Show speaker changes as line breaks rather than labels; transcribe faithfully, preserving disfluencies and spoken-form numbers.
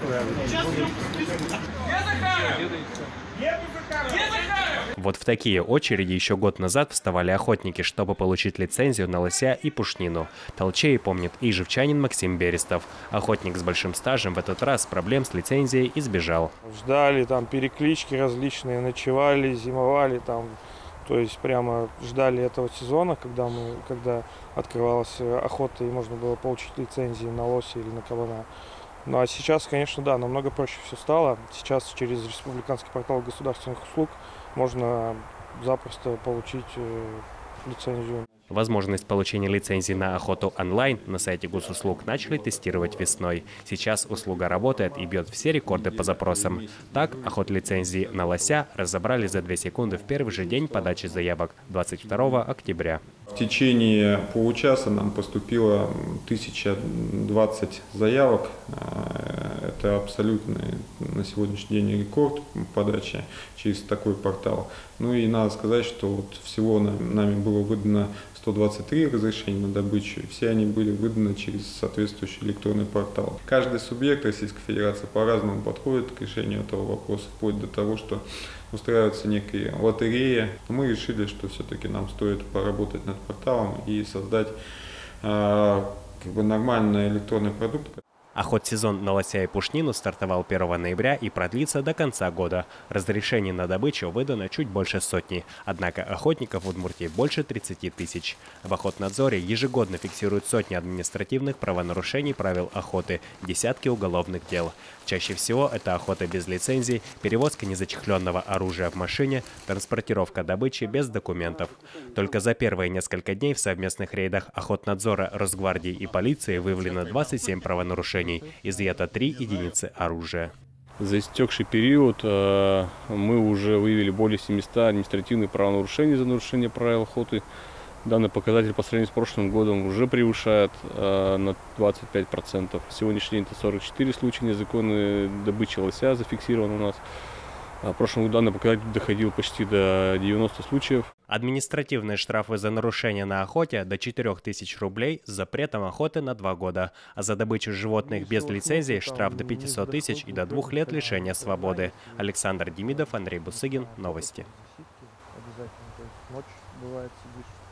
Вот в такие очереди еще год назад вставали охотники, чтобы получить лицензию на лося и пушнину. Толчей помнит и живчанин Максим Берестов. Охотник с большим стажем в этот раз проблем с лицензией избежал.
Ждали там переклички различные, ночевали, зимовали там. То есть прямо ждали этого сезона, когда, мы, когда открывалась охота и можно было получить лицензии на лося или на кабана. Ну а сейчас, конечно, да, намного проще все стало. Сейчас через республиканский портал государственных услуг можно запросто получить лицензию.
Возможность получения лицензии на охоту онлайн на сайте госуслуг начали тестировать весной. Сейчас услуга работает и бьет все рекорды по запросам. Так, охот-лицензии на лося разобрали за две секунды в первый же день подачи заявок, двадцать второго октября.
В течение получаса нам поступило тысяча двадцать заявок. Это абсолютно на сегодняшний день рекорд подачи через такой портал. Ну и надо сказать, что вот всего нами было выдано сто двадцать три разрешения на добычу, и все они были выданы через соответствующий электронный портал. Каждый субъект Российской Федерации по-разному подходит к решению этого вопроса, вплоть до того, что устраиваются некие лотереи. Мы решили, что все-таки нам стоит поработать над порталом и создать э, как бы нормальный электронный продукт.
Охот-сезон на лося и пушнину стартовал первого ноября и продлится до конца года. Разрешений на добычу выдано чуть больше сотни, однако охотников в Удмуртии больше тридцати тысяч. В Охотнадзоре ежегодно фиксируют сотни административных правонарушений правил охоты, десятки уголовных дел. Чаще всего это охота без лицензий, перевозка незачехленного оружия в машине, транспортировка добычи без документов. Только за первые несколько дней в совместных рейдах Охотнадзора, Росгвардии и полиции выявлено двадцать семь правонарушений. Изъято три единицы оружия.
За истекший период э, мы уже выявили более семисот административных правонарушений за нарушение правил охоты. Данный показатель по сравнению с прошлым годом уже превышает э, на двадцать пять процентов. Сегодняшний день это сорок четыре случая незаконной добычи лося зафиксировано у нас. В прошлом году данный показатель доходил почти до девяноста случаев.
Административные штрафы за нарушение на охоте до четырёх тысяч рублей с запретом охоты на два года. А за добычу животных без лицензии штраф до пятисот тысяч и до двух лет лишения свободы. Александр Демидов, Андрей Бусыгин. Новости.